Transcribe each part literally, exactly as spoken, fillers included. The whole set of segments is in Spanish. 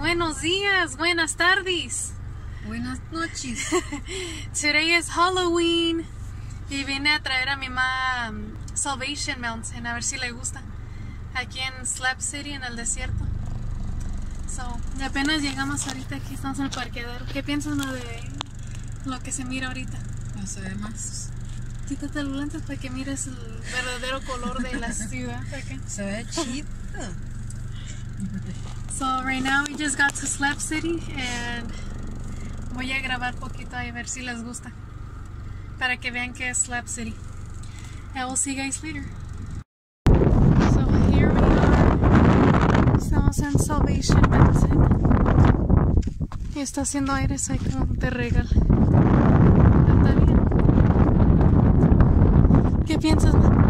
Buenos días, buenas tardes. Buenas noches. Today is Halloween y vine a traer a mi mamá um, Salvation Mountain a ver si le gusta. Aquí en Slab City, en el desierto. So, apenas llegamos ahorita, aquí estamos en el parqueadero. ¿Qué piensan de lo que se mira ahorita? No se ve más. Quítate los lentes para que mires el verdadero color de la ciudad. Okay. Se ve chido. So right now we just got to Slab City and voy a grabar poquito ahí a ver si les gusta para que vean que es Slab City. And we'll see you guys later. So here we are. Estamos en Salvation Mountain. Y está haciendo aires ahí como te regala. Está bien. ¿Qué piensas, man?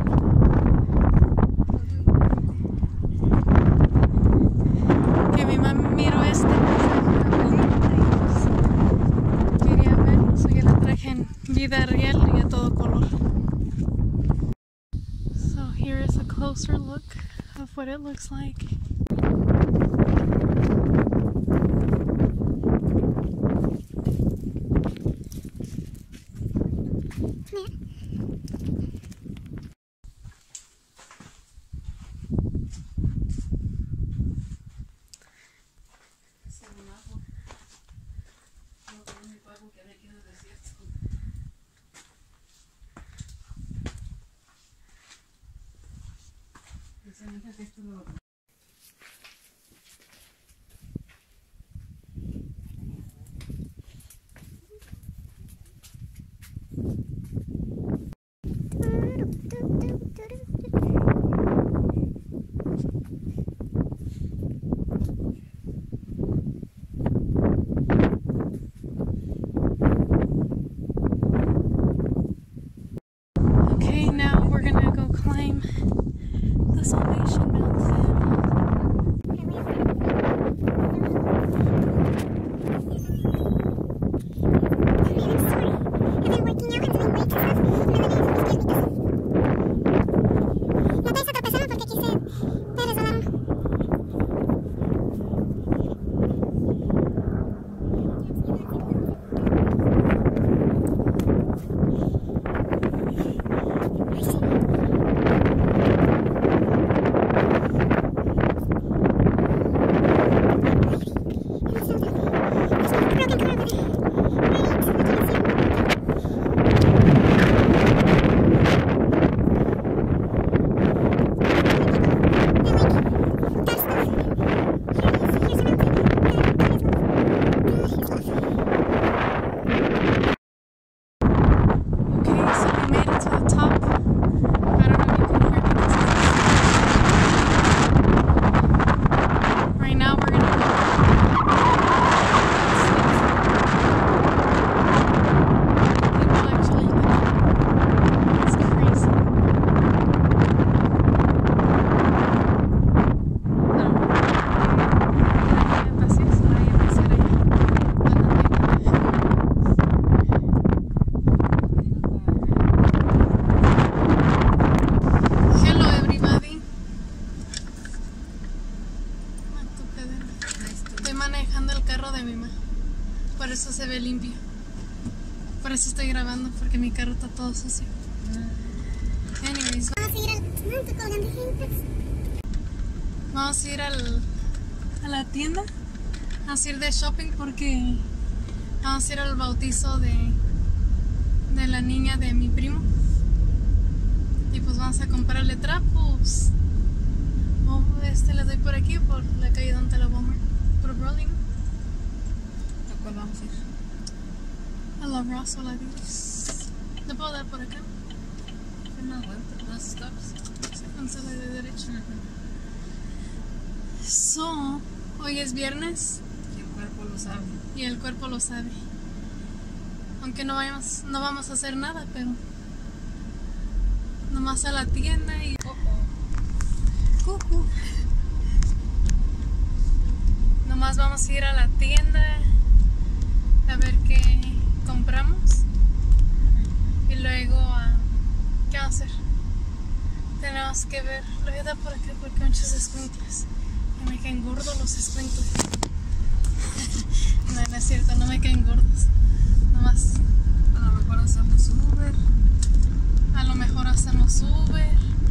Vida real y a todo color. So here is a closer look of what it looks like. Okay, now we're gonna go climb the Salvation Mountain. Manejando el carro de mi mamá, por eso se ve limpio, por eso estoy grabando, porque mi carro está todo sucio. Anyways, vamos a ir al, vamos a ir al, a la tienda, vamos a ir de shopping porque vamos a ir al bautizo de, de la niña de mi primo y pues vamos a comprarle trapos. Oh, este le doy por aquí, por la calle donde la Walmart. Rolling. ¿A cuál vamos a ir? A la Ross o la Dios. ¿Le puedo dar por acá? Unas vueltas, unos stops. Cancela de derecha. Uh-huh. So, hoy es viernes. Y el cuerpo lo sabe. Y el cuerpo lo sabe. Aunque no vayamos, no vamos a hacer nada, pero nomás a la tienda y oh, oh. Cucu. Nomás vamos a ir a la tienda a ver qué compramos y luego uh, vamos a hacer? Tenemos que ver, lo voy a dar por acá porque hay muchos escuincles. Y me caen gordos los sprinkles. No, no es cierto, no me caen gordos. Nomás. A lo mejor hacemos Uber. A lo mejor hacemos Uber.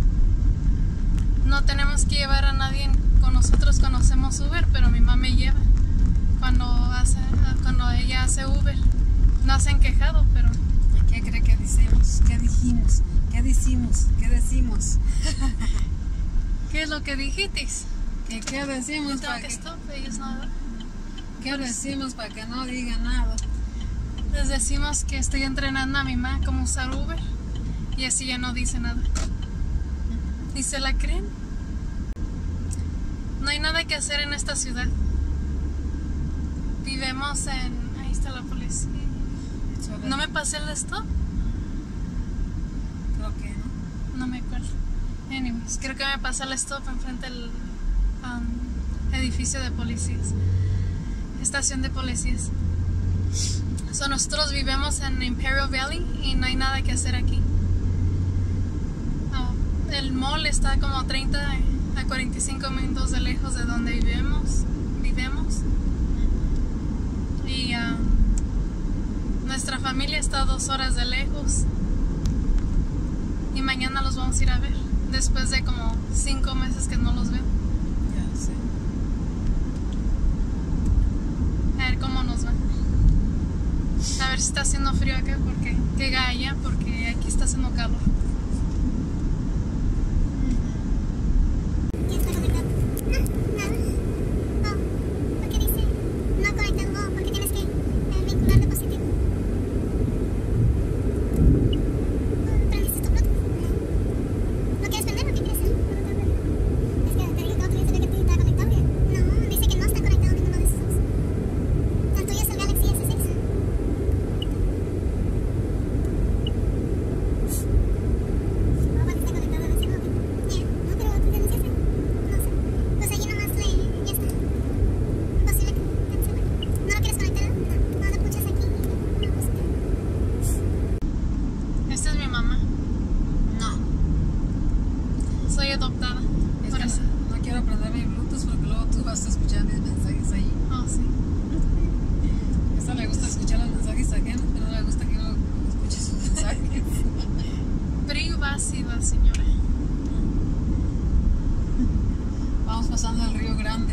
No tenemos que llevar a nadie con nosotros cuando hacemos Uber, pero mi mamá me lleva cuando hace, cuando ella hace Uber. No se han quejado, pero ¿Y qué cree que decimos? ¿Qué dijimos? ¿Qué decimos? ¿Qué decimos? ¿qué es lo que dijiste? ¿Qué, qué decimos You para don't que, stop, ellos no. qué decimos para que no digan nada? Les decimos que estoy entrenando a mi mamá cómo usar Uber y así ya no dice nada. ¿Y se la creen? No hay nada que hacer en esta ciudad. Vivimos en... Ahí está la policía. ¿No me pasé el stop? Creo que no. No me acuerdo. Anyways, creo que me pasé el stop enfrente del um, edificio de policías. Estación de policías. So, nosotros vivimos en Imperial Valley y no hay nada que hacer aquí. Oh, el mall está como treinta a cuarenta y cinco minutos de lejos de donde vivimos. Vivimos. Y um, nuestra familia está a dos horas de lejos. Y mañana los vamos a ir a ver. Después de como cinco meses que no los veo. Ya sé. A ver cómo nos va. A ver si está haciendo frío acá porque que allá porque aquí está haciendo calor. ¿Quién está conectado? No, nada. Oh, ¿por qué dice no conectado? Oh, porque tienes que eh, vincular de positivo. ¿Prendiste tu Bluetooth? ¿No quieres prender o qué quieres hacer? Es que te digo que otro día se ve que está conectado. No, dice que no está conectado ninguno de esos dos. El tuyo es el Galaxy S seis. Esta es mi mamá. No. Soy adoptada. Es Por que eso. no, no quiero aprender mi Bluetooth porque luego tú vas a escuchar mis mensajes ahí. Oh, sí. A esta le gusta escuchar los mensajes ajenos, pero no le gusta que yo escuche sus mensajes. Privacidad, señora. Vamos pasando al Río Grande.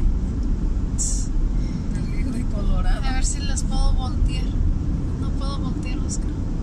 El río de Colorado. A ver si les puedo voltear. No puedo voltearlos, creo.